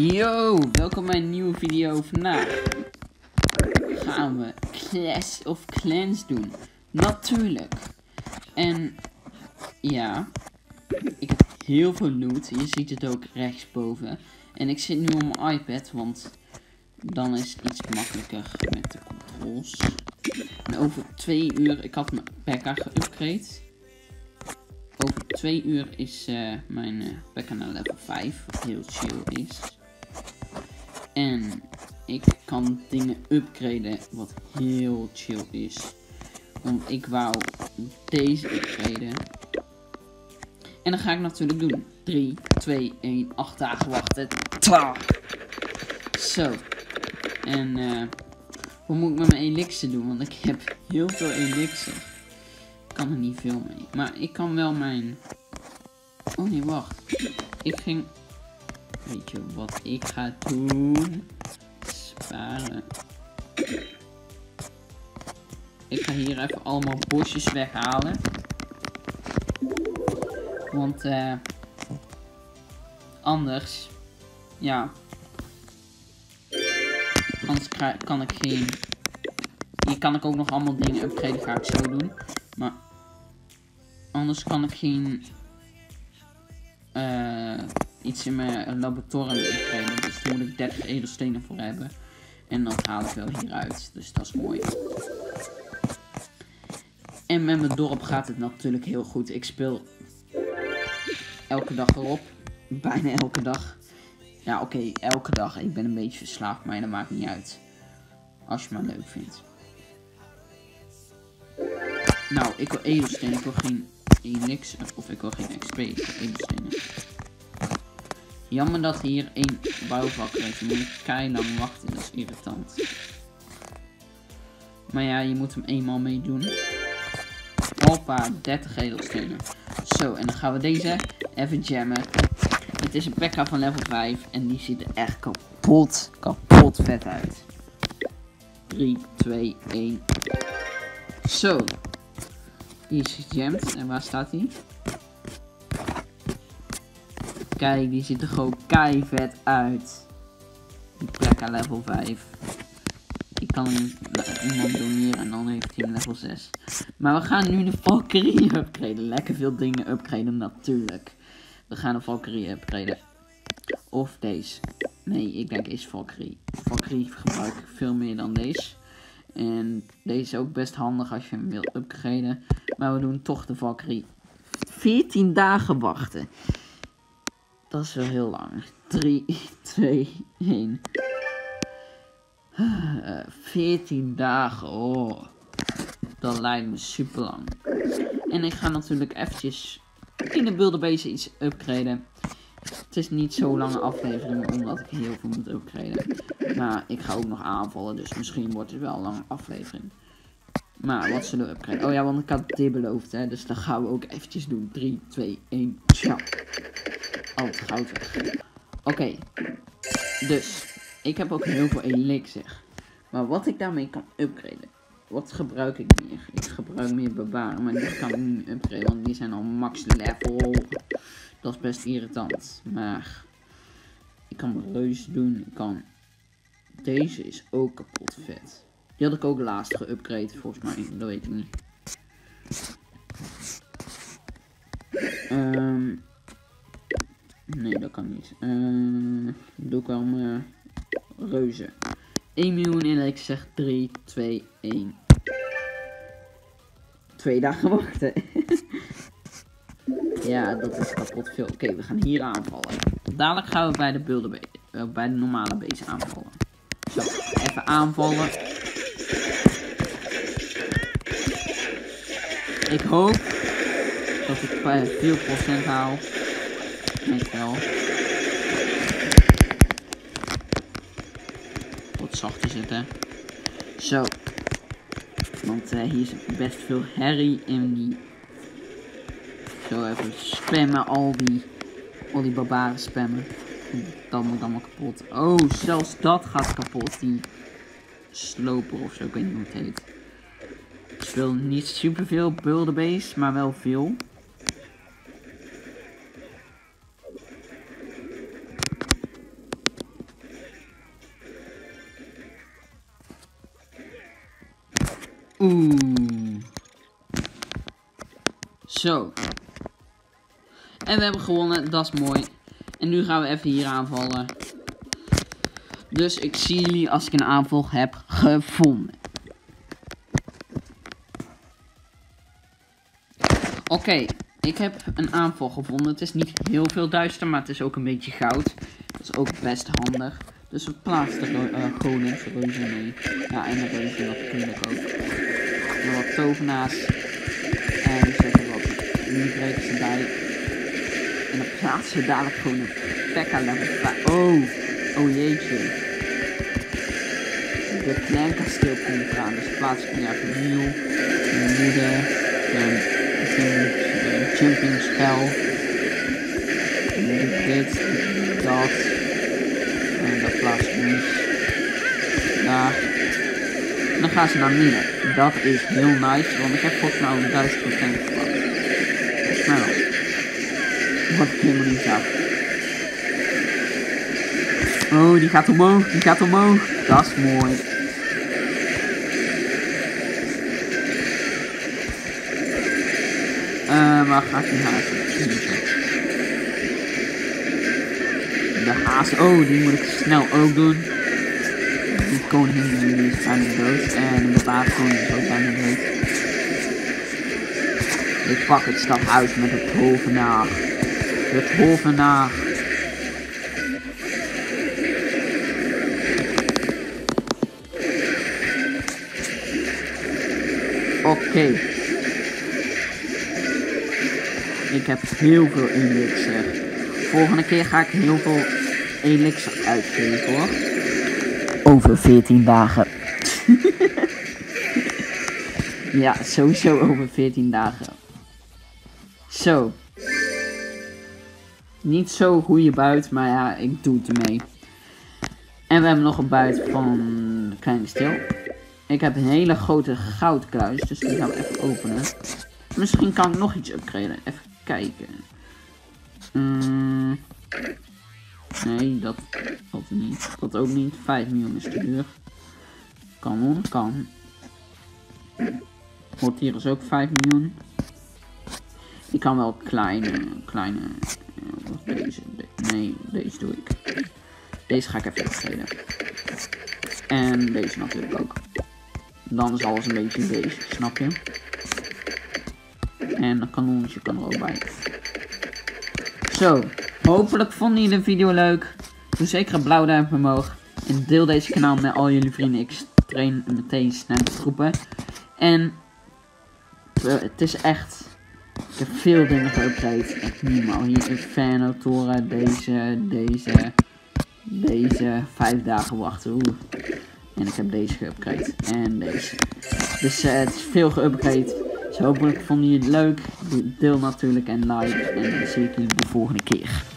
Yo, welkom bij een nieuwe video. Vandaag gaan we Clash of Clans doen. Natuurlijk. En ja, ik heb heel veel loot. Je ziet het ook rechtsboven. En ik zit nu op mijn iPad, want dan is het iets makkelijker met de controls. En over 2 uur, ik had mijn P.E.K.K.A geüpgrade. Over 2 uur is mijn P.E.K.K.A naar level 5, wat heel chill is. En ik kan dingen upgraden, wat heel chill is. Want ik wou deze upgraden. En dat ga ik natuurlijk doen. 3, 2, 1, 8 dagen wachten. Ta! Zo. En wat moet ik met mijn elixir doen? Want ik heb heel veel elixir. Ik kan er niet veel mee. Maar ik kan wel mijn... Oh nee, wacht. Ik ging... Weet je wat ik ga doen? Sparen. Ik ga hier even allemaal bosjes weghalen. Want anders... Ja. Anders kan ik geen... Hier kan ik ook nog allemaal dingen upgraden. Ga ik zo doen. Maar... Anders kan ik geen... iets in mijn laboratorium upgraden. Dus daar moet ik 30 edelstenen voor hebben. En dat haal ik wel hieruit. Dus dat is mooi. En met mijn dorp gaat het natuurlijk heel goed. Ik speel elke dag erop. Bijna elke dag. Ja, oké, elke dag. Ik ben een beetje verslaafd, maar dat maakt niet uit. Als je het maar leuk vindt. Nou, ik wil edelstenen. Ik wil geen elixir. Of ik wil geen XP. Edelstenen. Jammer dat hier 1 bouwvakker is. Dan moet ik keilang wachten. Dat is irritant. Maar ja, je moet hem eenmaal meedoen. Hoppa, 30 edelstenen. Zo, en dan gaan we deze even jammen. Het is een P.E.K.K.A van level 5. En die ziet er echt kapot vet uit. 3, 2, 1. Zo. Die is gejamd. En waar staat hij? Kijk, die ziet er gewoon kei vet uit. Die P.E.K.K.A level 5. Ik kan hem iemand doneren en dan heeft hij een level 6. Maar we gaan nu de Valkyrie upgraden. Lekker veel dingen upgraden natuurlijk. We gaan de Valkyrie upgraden. Of deze. Nee, ik denk eerst Valkyrie. Valkyrie gebruik ik veel meer dan deze. En deze is ook best handig als je hem wilt upgraden. Maar we doen toch de Valkyrie. 14 dagen wachten. Dat is wel heel lang. 3, 2, 1. 14 dagen. Oh. Dat lijkt me super lang. En ik ga natuurlijk eventjes in de builderbase iets upgraden. Het is niet zo lange aflevering omdat ik heel veel moet upgraden. Maar ik ga ook nog aanvallen. Dus misschien wordt het wel een lange aflevering. Maar wat zullen we upgraden? Oh ja, want ik had dit beloofd. Hè, dus dat gaan we ook eventjes doen. 3, 2, 1. Ciao. Oh, het goud weg. Oké. Dus. Ik heb ook heel veel elixir. Maar wat ik daarmee kan upgraden. Wat gebruik ik meer? Ik gebruik meer barbaren. Maar die kan ik niet upgraden. Want die zijn al max level. Dat is best irritant. Maar. Ik kan mijn reus doen. Ik kan. Deze is ook kapot vet. Die had ik ook laatst geupgrade. Volgens mij. Dat weet ik niet. Nee, dat kan niet. Doe ik wel mijn reuzen. 1 miljoen en ik zeg 3, 2, 1. 2 dagen wachten. Ja, dat is kapot veel. Oké, we gaan hier aanvallen. Dadelijk gaan we bij de bij de normale base aanvallen. Zo, even aanvallen. Ik hoop dat ik 4% haal. Denk wel. Wat zacht is het, hè. Zo. Want hier is best veel herrie in die... Zo even spammen, al die barbaren spammen. Dat moet allemaal kapot. Oh, zelfs dat gaat kapot. Die sloper of zo, ik weet niet hoe het heet. Ik speel niet super veel builderbase, maar wel veel. Oeh. Zo. En we hebben gewonnen, dat is mooi. En nu gaan we even hier aanvallen. Dus ik zie jullie als ik een aanval heb gevonden. Oké, ik heb een aanval gevonden. Het is niet heel veel duister, maar het is ook een beetje goud. Dat is ook best handig. Dus we plaatsen de golems, reuzen mee. Ja, en de reuzen natuurlijk ook. En wat tovenaars. En we zetten wat mini-brekers erbij. En dan plaatsen we dadelijk gewoon een P.E.K.K.A. level 5. Oh jeetje. De Clankasteel komt eraan, dus plaats ik nu even nieuw. Mijn moeder. Jumping spel. Dit, dat. En dat plaats ik nu. Daar. En dan gaan ze naar midden. Dat is heel nice, want ik heb volgens mij al een 1000% geplaatst. Volgens mij wel. Wat ik helemaal niet zag. Oh, die gaat omhoog, die gaat omhoog. Dat is mooi. Waar ga ik die haas kiezen? De haas, oh, die moet ik snel ook doen. Die koningin die is bijna dood. En de paardkoning is ook bijna dood. Ik pak het stadhuis met het hovenaar. Het hovenaar. Oké. Ik heb heel veel elixir. Volgende keer ga ik heel veel elixir uitgeven hoor. Over 14 dagen. Ja, sowieso over 14 dagen. Zo. Niet zo goede buit, maar ja, ik doe het ermee. En we hebben nog een buit van Kleine Stil. Ik heb een hele grote goudkruis, dus die gaan we even openen. Misschien kan ik nog iets upgraden. Even kijken. Nee, dat niet. Dat ook niet. 5 miljoen is te duur. Kan hoor, kan. Hoort hier is ook 5 miljoen. Ik kan wel kleine. Deze. Nee, deze doe ik. Deze ga ik even upgraden. En deze natuurlijk ook. Dan is alles een beetje deze, snap je? En een kanonnetje kan er ook bij. Zo, hopelijk vonden jullie de video leuk. Doe zeker een blauw duimpje omhoog. En deel deze kanaal met al jullie vrienden. Ik train meteen snelgroepen. En het is echt... Ik heb veel dingen geüpgrade. Echt niet normaal. Hier Inferno-toren. Deze 5 dagen wachten. Oeh. En ik heb deze geüpgrade. En deze. Dus het is veel geüpgrade. Dus hopelijk vonden jullie het leuk. Deel natuurlijk en like. En dan zie ik jullie de volgende keer.